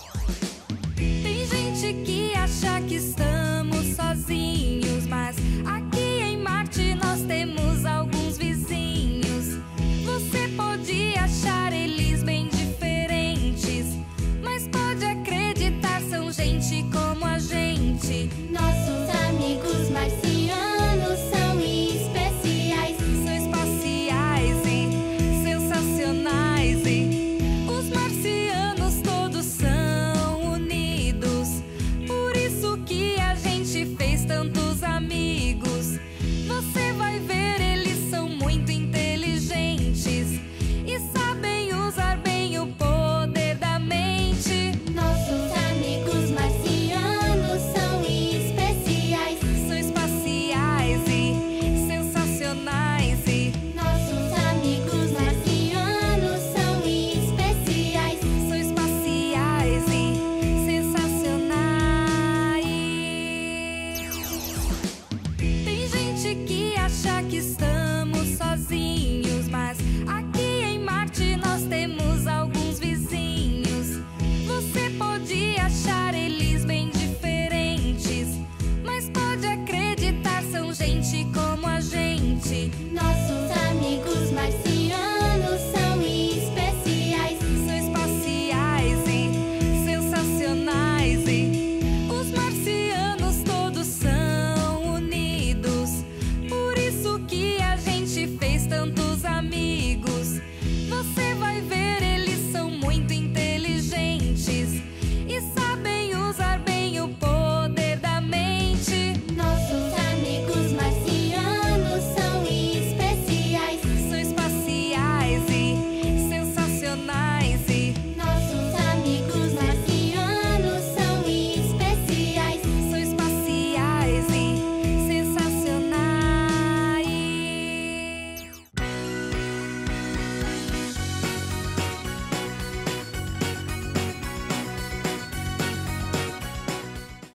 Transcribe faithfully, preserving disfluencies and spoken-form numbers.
Tem gente que acha que estamos sozinhos, mas aqui em Marte nós temos alguns vizinhos. Você pode achar eles bem diferentes, mas pode acreditar, são gente como